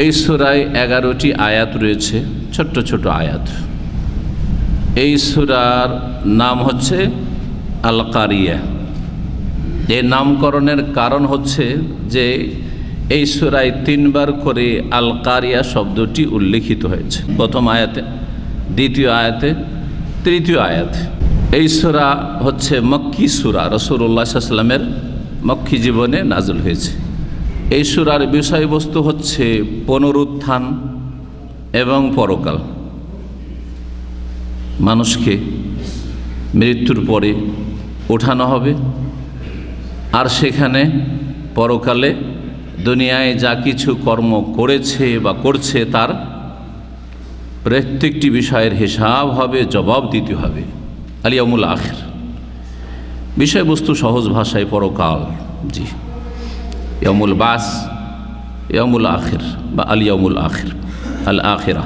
এই সূরায় 11টি আয়াত রয়েছে, ছোট্ট ছোট আয়াত। এই সূরার নাম হচ্ছে আল কারিয়া। এই নামকরণের কারণ হচ্ছে যে এই সূরায় 3 বার করে আল কারিয়া শব্দটি উল্লেখিত হয়েছে, প্রথম আয়াতে, দ্বিতীয় আয়াতে, তৃতীয় আয়াতে। এই সূরা হচ্ছে মক্কি সূরা, রাসূলুল্লাহ সাল্লাল্লাহু আলাইহি ওয়াসাল্লামের মক্কি জীবনে নাযিল হয়েছে। এই সূরার বিষয়বস্তু হচ্ছে পুনরুত্থান এবং পরকাল। মানুষকে মৃত্যুর পরে ওঠানো হবে, আর সেখানে পরকালে দুনিয়ায় যা কিছু কর্ম করেছে বা করছে তার প্রত্যেকটি বিষয়ের হিসাব হবে, জবাব দিতে হবে। আল ইয়াউমুল আখির, বিষয়বস্তু সহজ ভাষায় পরকাল। জি, ইয়াউমুল বাস, ইয়াউমুল আখির বা আল ইয়াউমুল আখির, আল আখিরা,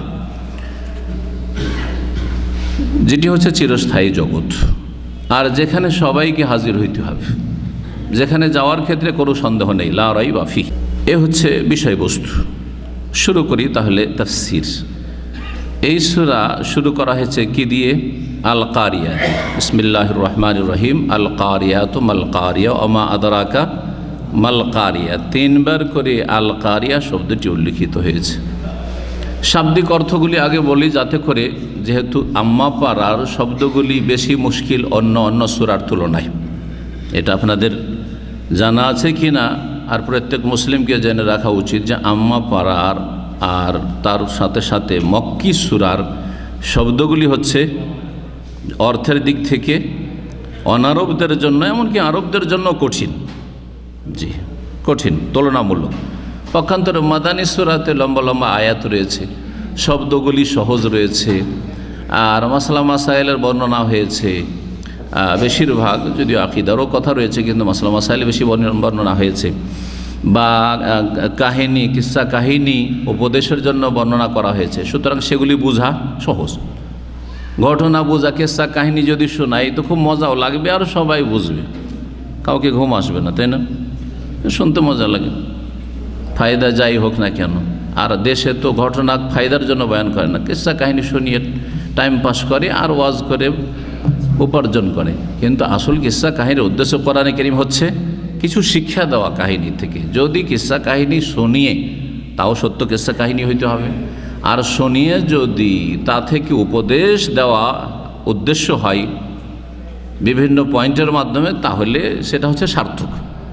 যেটি হচ্ছে চিরস্থায়ী জগৎ, আর যেখানে সবাইকে হাজির হইতে হবে, যেখানে যাওয়ার ক্ষেত্রে কোনো সন্দেহ নেই, লা রাইবা ফিহ। এ হচ্ছে বিষয়বস্তু। শুরু করি তাহলে তাফসীর। এই সূরা শুরু করা হয়েছে কি দিয়ে? আল কারিয়া। বিসমিল্লাহির রহমানির রহিম। আল কারিয়াতু মাল কারিয়া ওয়া মা আদরাকা মাল কারিয়া। 3 বার করে আল কারিয়া শব্দটি উল্লেখিত হয়েছে। শাব্দিক অর্থগুলি আগে বলি, যাতে করে, যেহেতু আম্মা পাড়ার শব্দগুলি বেশি মুশকিল অন্য সূরার তুলনায়, এটা আপনাদের জানা আছে কি না, আর প্রত্যেক মুসলিমকে জেনে রাখা উচিত যে আম্মা পাড়ার আর তার সাথে সাথে মক্কি সূরার শব্দগুলি হচ্ছে অর্থের দিক থেকে অনারবদের জন্য, এমনকি আরবদের জন্য কঠিন। জি, কঠিন তুলনামূলক। পক্ষান্তরে মাদানী সূরাতে লম্বা লম্বা আয়াত রয়েছে, শব্দগুলি সহজ রয়েছে, আর মাসলা মাসাইলের বর্ণনা হয়েছে বেশিরভাগ, যদিও আকীদারও কথা রয়েছে, কিন্তু মাসলা মাসাইলে বেশি বর্ণনা হয়েছে, বা কাহিনী, কিস্সা কাহিনী উপদেশের জন্য বর্ণনা করা হয়েছে। সুতরাং সেগুলি বোঝা সহজ। ঘটনা বোঝা, কিস্সা কাহিনী যদি শোনাই তো খুব মজাও লাগবে, আর সবাই বুঝবে, কাউকে ঘুম আসবে না, তাই না? শুনতে মজা লাগে, ফায়দা যাই হোক না কেন। আর দেশে তো ঘটনা ফায়দার জন্য বয়ান করে না, কিস্সা কাহিনী শুনিয়ে টাইম পাস করে আর ওয়াজ করে উপার্জন করে। কিন্তু আসল কিস্সা কাহিনীর উদ্দেশ্য কোরআনে কারীম হচ্ছে কিছু শিক্ষা দেওয়া কাহিনী থেকে। যদি কিস্সা কাহিনী শুনিয়ে, তাও সত্য কিস্সা কাহিনী হইতে হবে, আর শুনিয়ে যদি তা থেকে উপদেশ দেওয়া উদ্দেশ্য হয় বিভিন্ন পয়েন্টের মাধ্যমে, তাহলে সেটা হচ্ছে সার্থক।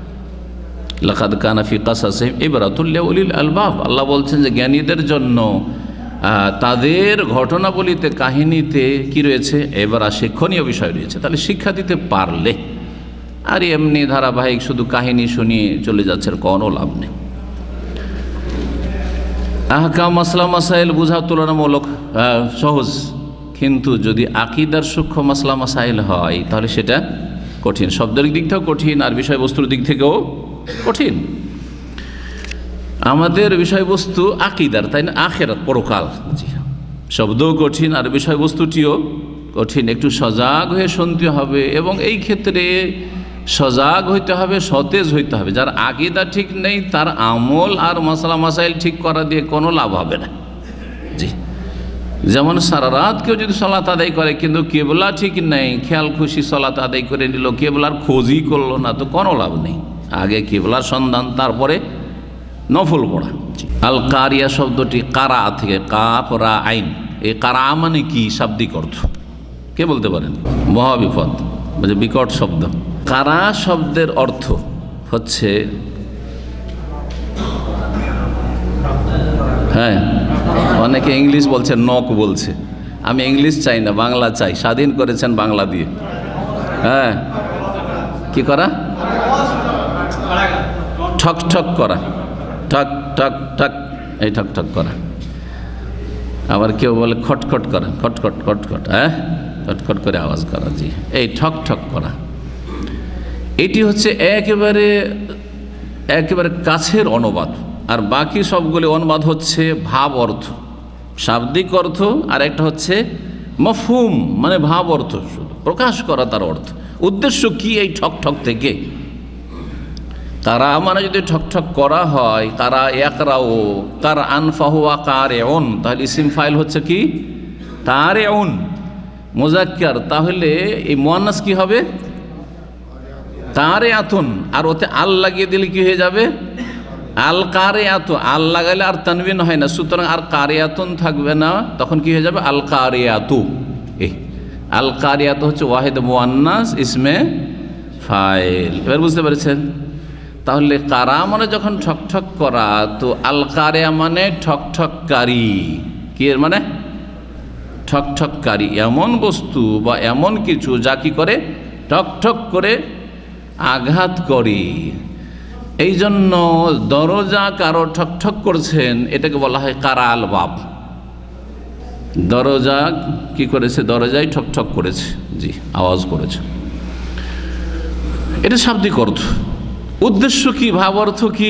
লাকাদ কানা ফি কাসাসিহিম ইবরাতুল লিউলিল আলবাব। আল্লাহ বলছেন যে জ্ঞানীদের জন্য তাদের ঘটনাবলিতে, কাহিনীতে কি রয়েছে? এবার শিক্ষণীয় বিষয় রয়েছে। তাহলে শিক্ষা দিতে পারলে, আর এমনি ধারাবাহিক শুধু কাহিনী শুনিয়ে চলে যাচ্ছে, কোনো লাভ নেই। আহকাম, মাসলা মাসাইল বোঝা তুলনামূলক সহজ, কিন্তু যদি আকীদার সূক্ষ্ম মাসলা মাসাইল হয় তাহলে সেটা কঠিন। শব্দের দিক থেকেও কঠিন, আর বিষয়বস্তুর দিক থেকেও কঠিন। আমাদের বিষয়বস্তু আকীদার, তাই না? আখিরাত, পরকাল। জি, শব্দও কঠিন আর বিষয়বস্তুটিও কঠিন। একটু সজাগ হয়ে শুনতে হবে, এবং এই ক্ষেত্রে সজাগ হইতে হবে, সতেজ হইতে হবে। যার আকীদা ঠিক নেই, তার আমল আর মাসলা মাসাইল ঠিক করা দিয়ে কোনো লাভ হবে না। জি, যেমন সারা রাত কেউ যদি সালাত আদায় করে, কিন্তু কেবলা ঠিক নেই, খেয়াল খুশি সালাত আদায় করে নিল, কেবলার খোঁজই করলো না, তো কোনো লাভ নেই। আগে কেবলার সন্ধান, তারপরে নফল পড়া। আল কারিয়া শব্দটি কারা থেকে, কাফ রা আইন। এই কারা মানে কি শাব্দিক অর্থ কে বলতে পারেন? মহাবিপদ, মানে বিকট শব্দ। কারা শব্দের অর্থ হচ্ছে, হ্যাঁ, অনেকে ইংলিশ বলছে, নক বলছে। আমি ইংলিশ চাই না, বাংলা চাই। স্বাধীন করেছেন বাংলা দিয়ে। হ্যাঁ, কি করা? ঠক ঠক করা, ঠক ঠক ঠক, এই ঠক ঠক করা। আবার কেউ বলে খটখট করা, খটখট খটখট, হ্যাঁ, খটখট করে আওয়াজ করা। জি, এই ঠক ঠক করা, এটি হচ্ছে একেবারে কাছের অনুবাদ। আর বাকি সবগুলি অনুবাদ হচ্ছে ভাব অর্থ, শাব্দিক অর্থ, আর একটা হচ্ছে মফহুম, মানে ভাব অর্থ, শুধু প্রকাশ করা তার অর্থ। উদ্দেশ্য কি এই ঠক ঠক থেকে? কারা মানে যদি ঠকঠক করা হয়, কারা ইয়াকরাও, কার আনফাহুয়া কারেউন, তাহলে ইসিম ফাইল হচ্ছে কি কারেউন মুজাক্কার, তাহলে এই মুয়ান্নাস কি হবে কারেআতুন, আর ওতে আল লাগিয়ে দিলে কি হয়ে যাবে আল কারেআতু, আল লাগালে আর তানবিন হয় না, সুতরাং আর কারেআতুন থাকবে না, তখন কি হয়ে যাবে আল কারেআতু। এই আল কারিয়াতু হচ্ছে ওয়াহিদ মুয়ান্নাস ইসমে ফাইল। এবার বুঝতে পেরেছেন? তাহলে কারা মানে যখন ঠকঠক করা, তো আল কারিয়া মানে ঠকঠককারী। কি এর মানে? ঠকঠককারী, এমন বস্তু বা এমন কিছু যা কি করে ঠকঠক করে আঘাত করে। এই জন্য দরজা কারো ঠকঠক করছেন, এটাকে বলা হয় কারা আল বাব। দরজা কি করেছে? দরজায় ঠকঠক করেছে, জি আওয়াজ করেছে। এটা শাব্দিক অর্থ। উদ্দেশ্য কি, ভাব অর্থ কি?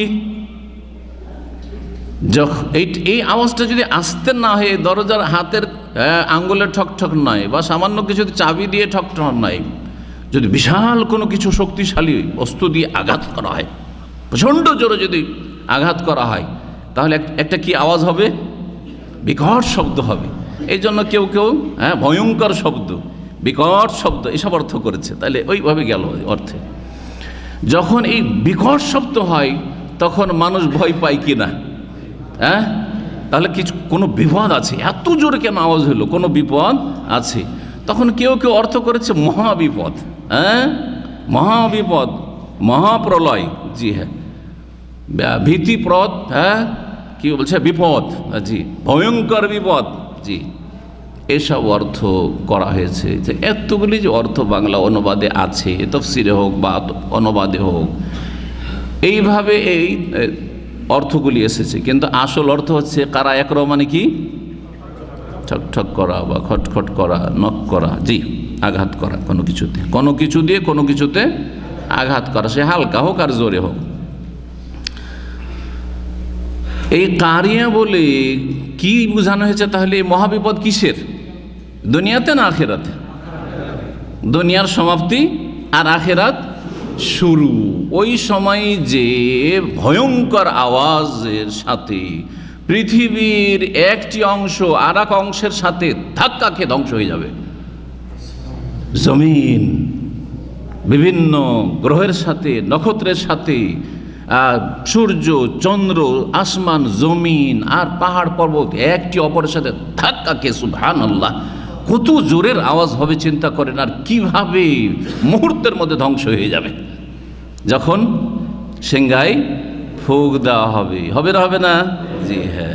এই আওয়াজটা যদি আসতে না হয়ে দরজার হাতের আঙ্গুলের ঠকঠক নয়, বা সামান্য কিছু চাবি দিয়ে ঠকঠক নয়, যদি বিশাল কোনো কিছু শক্তিশালী বস্তু দিয়ে আঘাত করা হয়, প্রচণ্ড জোরে যদি আঘাত করা হয়, তাহলে একটা কি আওয়াজ হবে? বিকট শব্দ হবে। এই জন্য কেউ কেউ ভয়ঙ্কর শব্দ, বিকট শব্দ এসব অর্থ করেছে। তাহলে ওইভাবে গেল অর্থে। যখন এই বিকট শব্দ হয় তখন মানুষ ভয় পায় কি না? তাহলে কিছু কোনো বিপদ আছে, এত জোরে কেন আওয়াজ হলো, কোনো বিপদ আছে। তখন কেউ কেউ অর্থ করেছে মহাবিপদ, মহাবিপদ, মহাপ্রলয়, জি হ্যাঁ, ভীতিপ্রদ, কি বলছে বিপদ, জি ভয়ঙ্কর বিপদ, জি এসব অর্থ করা হয়েছে। যে এতগুলি যে অর্থ বাংলা অনুবাদে আছে, তাফসিরে হোক বা অনুবাদে হোক, এইভাবে এই অর্থগুলি এসেছে। কিন্তু আসল অর্থ হচ্ছে কারা একরাও মানে কি ঠকঠক করা বা খটখট করা, নক করা, জি আঘাত করা, কোনো কিছুতে, কোনো কিছু দিয়ে কোনো কিছুতে আঘাত করা, সে হালকা হোক আর জোরে হোক। এই কারিয়া বলে কি বোঝানো হয়েছে? তাহলে এই মহাবিপদ কিসের? দুনিয়াতে না আখেরাতে? দুনিয়ার সমাপ্তি আর আখেরাত শুরু। ওই সময় যে ভয়ঙ্কর আওয়াজের সাথে পৃথিবীর একটি অংশ আর এক অংশের সাথে ধাক্কা খেয়ে ধ্বংস হয়ে যাবে। জমিন বিভিন্ন গ্রহের সাথে, নক্ষত্রের সাথে, সূর্য, চন্দ্র, আসমান, জমিন আর পাহাড় পর্বত একটি অপরের সাথে ধাক্কা খেয়ে, সুবহানাল্লাহ, কত জোরের আওয়াজ হবে চিন্তা করেন। আর কিভাবে মুহূর্তের মধ্যে ধ্বংস হয়ে যাবে যখন সিংহায় ফুঁক দেওয়া হবে। হবে না? হবে না? জি হ্যাঁ।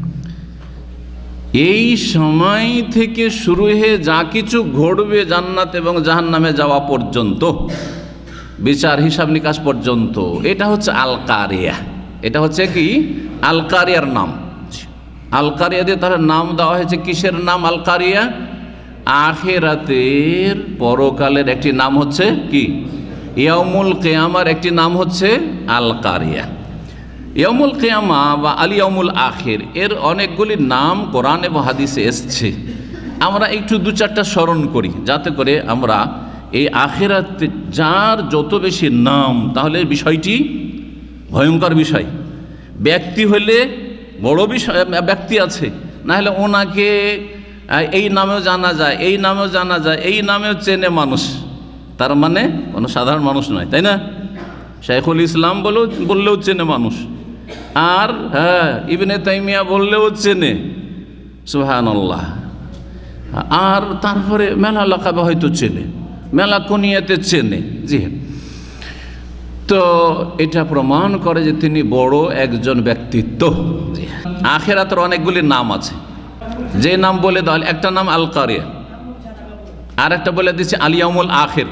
এই সময় থেকে শুরু হয়ে যা কিছু ঘটবে জান্নাত এবং জাহান্নামে যাওয়া পর্যন্ত, বিচার হিসাব নিকাশ পর্যন্ত, এটা হচ্ছে আল কারিয়া। এটা হচ্ছে কি আল কারিয়ার নাম। আল কারিয়া দিয়ে তার নাম দেওয়া হয়েছে। কিসের নাম আল কারিয়া? আখিরাতের, পরকালের একটি নাম হচ্ছে কি ইয়াউমুল কিয়ামার একটি নাম হচ্ছে আল কারিয়া। ইয়াউমুল কিয়ামা বা আল ইয়াউমুল আখির, এর অনেকগুলি নাম কোরআন এবং হাদিসে এসছে। আমরা একটু দু চারটা স্মরণ করি, যাতে করে আমরা এই আখিরাতে যার যত বেশি নাম, তাহলে বিষয়টি ভয়ঙ্কর বিষয়। ব্যক্তি হলে বড় বিষয়, ব্যক্তি আছে, না হলে ওনাকে এই নামেও জানা যায়, এই নামেও জানা যায়, এই নামেও চেনে মানুষ, তার মানে কোনো সাধারণ মানুষ নয়, তাই না? শাইখুল ইসলাম বললেও চেনে মানুষ, আর ইবনে তাইমিয়া বললেও চেনে, সুবহানাল্লাহ। আর তারপরে মেলা লাকাবে হয়তো চেনে, মেলা কুনিয়াতে চেনে, জি। তো এটা প্রমাণ করে যে তিনি বড় একজন ব্যক্তিত্ব। আখিরাতের অনেকগুলি নাম আছে, যে নাম বলে দেওয়া, একটা নাম আল কারিয়া, আর একটা বলে দিচ্ছে আল ইয়াউমুল আখির,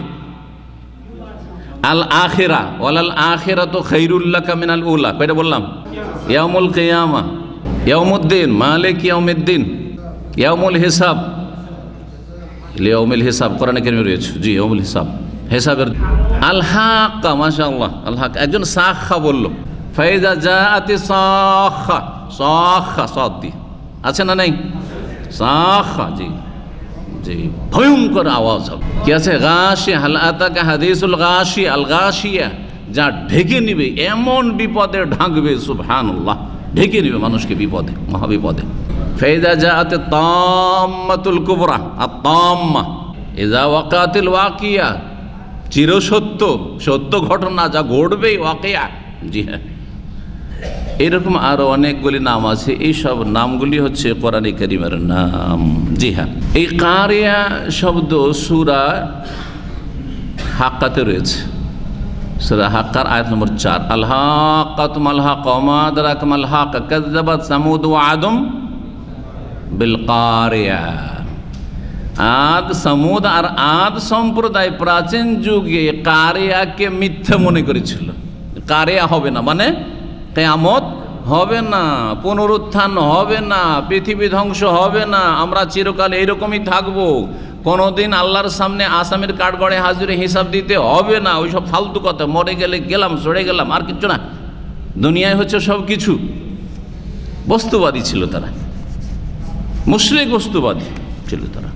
আল আখিরা, ওয়ালাল আখিরাতু খায়রুল লাকা মিনাল উলা। কয়টা বললাম? ইয়াউমুল কিয়ামা, ইয়াউমুদ্দিন, মালিক ইয়াউমিদ্দিন, ইয়াউমুল হিসাব, ইয়াউমুল হিসাব কোরআনে কারিমে রয়েছে, জি ইয়াউমুল হিসাব, হিসাবের। আল হাক্কা, মাশাআল্লাহ, আল হাক্কা। একজন সাখা বলল, ফাইজা জাআতি সাখা, সাখা সাদি আছে না নাই? সাখা, জি জি, ভয়ঙ্কর আওয়াজ হবে। কি আছে? গাশিয়া, হাল আতাকা হাদিসুল গাশিয়া, আল গাশিয়া, যা ঢেকে নিবে, এমন বিপদে ঢাকবে, সুবহানাল্লাহ, ঢেকে নিবে মানুষকে বিপদে, মহাবিপদে। ফাইদা জাআত তাম্মাতুল কুবরা, আত-তাম্মা ইযা ওয়াকাতিল ওয়াকিয়া, চিরসত্য, সত্য ঘটনা যা ঘটবে, ওয়াকিয়া। জি হ্যাঁ, এরকম আরো অনেকগুলি নাম আছে। এই সব নামগুলি হচ্ছে কোরআনে কারীমের নাম। জি হ্যাঁ, এই কারিয়া শব্দ সূরা হাক্কাতে রয়েছে। সূরা হাক্কার আয়াত নম্বর 4, আল হাক্কাতু মাল হাক্কা ওয়া মা আদরাকা মাল হাক্কা কাযযাবাত সামুদ ওয়া আদম বিল কারিয়া। আদ, সামুদ আর আদ সম্প্রদায় প্রাচীন যুগে কারিয়াকে মিথ্যা মনে করেছিল। কারিয়া হবে না মানে কিয়ামত হবে না, পুনরুত্থান হবে না, পৃথিবী ধ্বংস হবে না, আমরা চিরকাল এইরকমই থাকবো, কোনোদিন আল্লাহর সামনে আসামের কাঠগড়ে হাজিরে হিসাব দিতে হবে না, ওইসব ফালতু কথা, মরে গেলে গেলাম, সরে গেলাম, আর কিছু না। দুনিয়ায় হচ্ছে সব কিছু। বস্তুবাদী ছিল তারা, মুশরিক বস্তুবাদী ছিল তারা,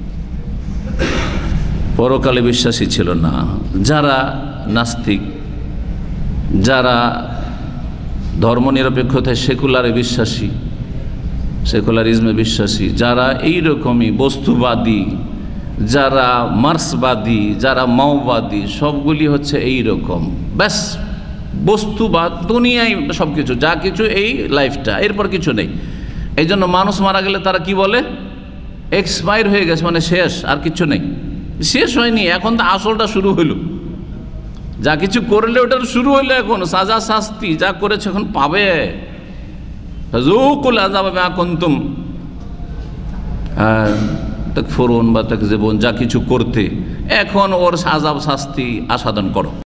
পরকালে বিশ্বাসী ছিল না। যারা নাস্তিক, যারা ধর্মনিরপেক্ষতায় সেকুলারে বিশ্বাসী, সেকুলারিজমে বিশ্বাসী, যারা এইরকমই বস্তুবাদী, যারা মার্ক্সবাদী, যারা মাওবাদী, সবগুলি হচ্ছে এই রকম। ব্যাস বস্তুবাদ, দুনিয়ায় সব কিছু, যা কিছু এই লাইফটা, এরপর কিছু নেই। এই জন্য মানুষ মারা গেলে তারা কি বলে? এক্সপায়ার হয়ে গেছে, মানে শেষ, আর কিছু নেই। শেষ হয়নি, এখন তো আসলটা শুরু হইল। যা কিছু করলে ওটার শুরু হইলো, এখন সাজা শাস্তি যা করেছে এখন পাবে। যুকুল আযাব বিমা কুনতুম তাকফুরুন বা তাকযিবুন, যা কিছু করতে, এখন ওর আযাব শাস্তি আস্বাদন করো।